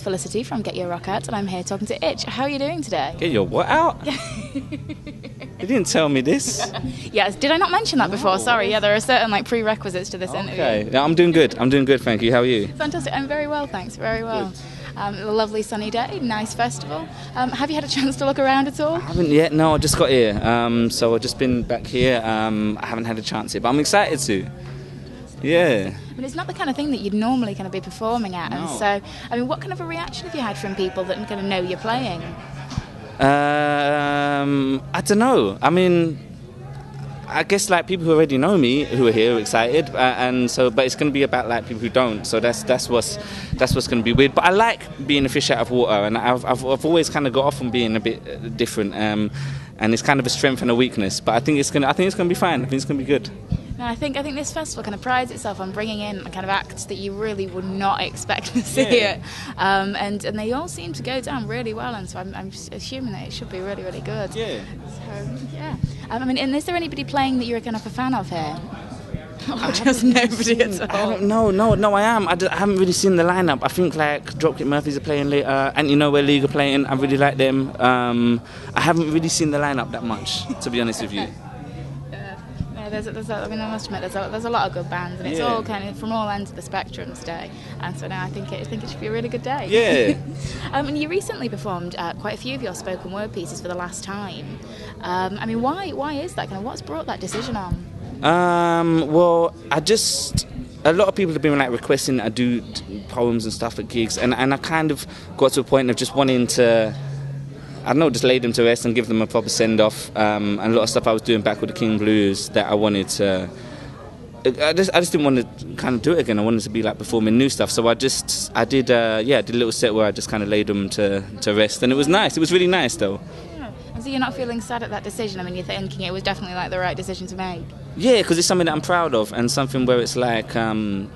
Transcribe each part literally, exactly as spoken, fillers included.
Felicity from Get Your Rock Out, and I'm here talking to Itch. How are you doing today? Get your what out? You didn't tell me this. Yes, did I not mention that before? No. Sorry, yeah, there are certain like prerequisites to this Okay, interview. yeah, I'm doing good. I'm doing good, thank you. How are you? Fantastic, I'm very well, thanks, very well. Um, a lovely sunny day, nice festival. Um, have you had a chance to look around at all? I haven't yet. No, I just got here. Um, so I've just been back here. Um, I haven't had a chance yet, but I'm excited to. Yeah. I mean, it's not the kind of thing that you'd normally kind of be performing at, and No. so, I mean, what kind of a reaction have you had from people that kind of know you're playing? Um, I don't know. I mean, I guess like people who already know me who are here are excited, uh, and so but it's going to be about like people who don't. So that's that's what's that's what's going to be weird. But I like being a fish out of water, and I've I've, I've always kind of got off on being a bit uh, different. Um, and it's kind of a strength and a weakness. But I think it's gonna I think it's going to be fine. I think it's going to be good. No, I think I think this festival kind of prides itself on bringing in kind of acts that you really would not expect to see Yeah. it, um, and and they all seem to go down really well, and so I'm, I'm assuming that it should be really really good. Yeah. So yeah, um, I mean, and is there anybody playing that you're kind of a fan of here? Or just nobody at I all? don't, no, no, no, I am. I, d- I haven't really seen the lineup. I think like Dropkick Murphys are playing later, and you know where League are playing. I really like them. Um, I haven't really seen the lineup that much, to be honest with you. No, there's, a, there's a, I mean, I must admit, there's a, there's a lot of good bands, and it's Yeah. all kind of from all ends of the spectrum today. And so now I think it, I think it should be a really good day. Yeah. um, and you recently performed uh, quite a few of your spoken word pieces for the last time. Um, I mean, why why is that? Kind of what's brought that decision on? Um, well, I just a lot of people have been like requesting that I do t- poems and stuff at gigs, and and I kind of got to a point of just wanting to, I don't know, just lay them to rest and give them a proper send off. Um, and a lot of stuff I was doing back with the King Blues that I wanted to. I just I just didn't want to kind of do it again. I wanted to be like performing new stuff, so I just I did uh, yeah I did a little set where I just kind of laid them to to rest, and it was nice. It was really nice though. And so you're not feeling sad at that decision? I mean, you're thinking it was definitely like the right decision to make. Yeah, because it's something that I'm proud of, and something where it's like, um,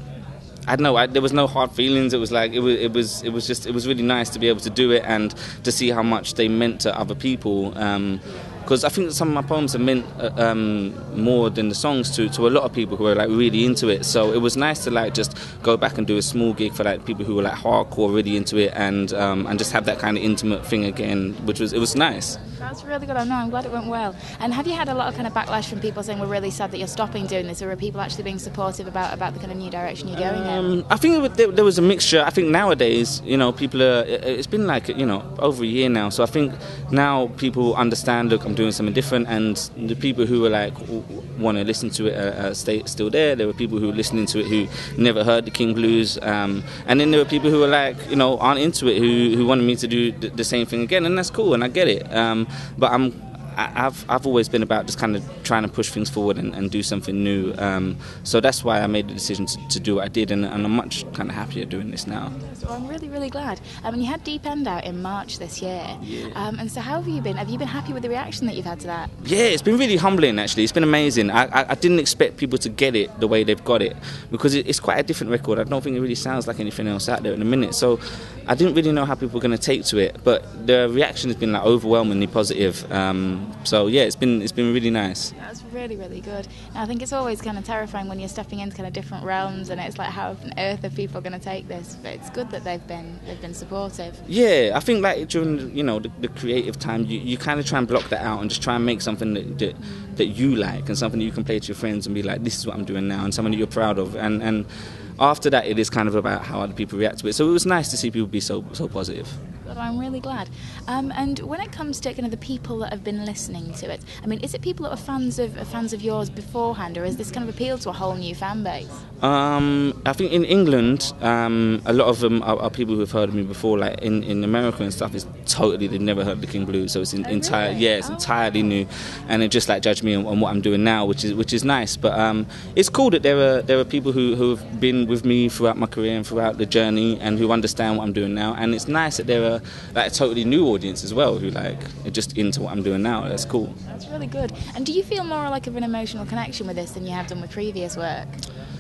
I don't know, I, there was no hard feelings. It was like it was, it was, it was just, it was really nice to be able to do it and to see how much they meant to other people. Because I think that some of my poems have meant uh, um, more than the songs to to a lot of people who are like really into it. So it was nice to like just go back and do a small gig for like people who were like hardcore, really into it, and um, and just have that kind of intimate thing again, which was it was nice. That's really good. I know. I'm glad it went well. And have you had a lot of kind of backlash from people saying we're really sad that you're stopping doing this, or are people actually being supportive about, about the kind of new direction you're going in? Um, I think it was, there, there was a mixture. I think nowadays, you know, people are. It's been like you know over a year now, so I think now people understand. Look, I'm doing something different, and the people who are like want to listen to it are, are stay, still there. There were people who were listening to it who never heard the King Blues, um, and then there were people who were like you know aren't into it who who wanted me to do the, the same thing again, and that's cool, and I get it. Um, But I'm, I- I've, I've always been about just kind of trying to push things forward and, and do something new. Um, so that's why I made the decision to, to do what I did, and, and I'm much kind of happier doing this now. So I'm really, really glad. I mean, you had Deep End out in March this year. Yeah. Um, and so how have you been? Have you been happy with the reaction that you've had to that? Yeah, it's been really humbling actually. It's been amazing. I, I, I didn't expect people to get it the way they've got it, because it, it's quite a different record. I don't think it really sounds like anything else out there in a minute. So I didn't really know how people were going to take to it, but the reaction has been like overwhelmingly positive. Um, so yeah, it's been it's been really nice. That's really, really good. And I think it's always kind of terrifying when you're stepping into kind of different realms, and it's like, how on earth are people going to take this? But it's good that they've been they've been supportive. Yeah, I think like during you know the, the creative time, you, you kind of try and block that out and just try and make something that, that that you like, and something that you can play to your friends and be like, this is what I'm doing now, and something that you're proud of. And and after that, it is kind of about how other people react to it. So it was nice to see people be so so positive. Good, I'm really glad. Um, and when it comes to kind of the people that have been listening to it, I mean, is it people that are fans of are fans of yours beforehand, or is this kind of appealed to a whole new fan base? Um, I think in England, um, a lot of them are, are people who have heard of me before. Like in, in America and stuff, it's totally they've never heard of the King Blues, so it's in, Oh, entire really? yeah, it's Oh. entirely new, and they just like judge me on, on what I'm doing now, which is which is nice. But um, it's cool that there are there are people who who have been with me throughout my career and throughout the journey, and who understand what I'm doing now. And it's nice that there are like a totally new audience as well who like are just into what I'm doing now. That's cool. That's really good. And do you feel more like of an emotional connection with this than you have done with previous work?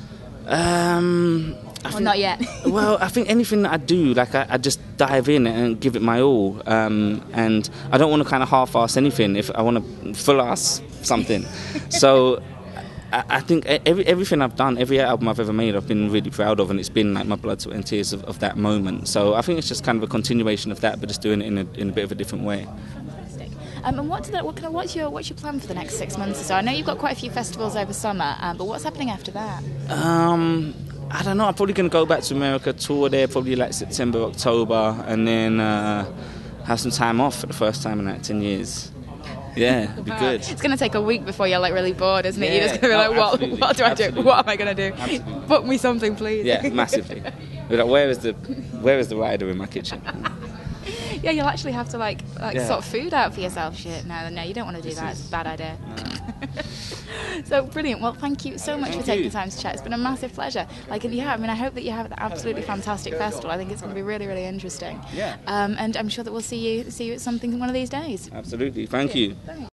Um, I Or think- not yet? Well, I think anything that I do, like I, I just dive in and give it my all, um, and I don't want to kind of half-ass anything. If I want to full-ass something, so I, I think every everything I've done, every album I've ever made, I've been really proud of, and it's been like my blood, sweat, and tears of, of that moment. So I think it's just kind of a continuation of that, but just doing it in a in a bit of a different way. Fantastic. Um, and what's the, what kind of what's your what's your plan for the next six months or so? I know you've got quite a few festivals over summer, um, but what's happening after that? Um, I don't know. I'm probably going to go back to America, tour there, probably like September, October, and then uh, have some time off for the first time in like ten years. Yeah, it'd be good. It's going to take a week before you're like really bored, isn't it? Yeah. You're just going to be Oh, like, what, absolutely. what do I Absolutely. do? What am I going to do? Absolutely. Book me something, please. Yeah, massively. We're like, where is the where is the rider in my kitchen? Yeah, you'll actually have to like like Yeah. sort food out for yourself. Shit, no, no, you don't want to do that. It's a bad idea. So brilliant. Well, thank you so much Thank for taking you. the time to chat. It's been a massive pleasure. Like, and yeah, I mean, I hope that you have an absolutely fantastic festival. I think it's going to be really, really interesting. Yeah. Um, and I'm sure that we'll see you see you at something one of these days. Absolutely. Thank you. Thanks.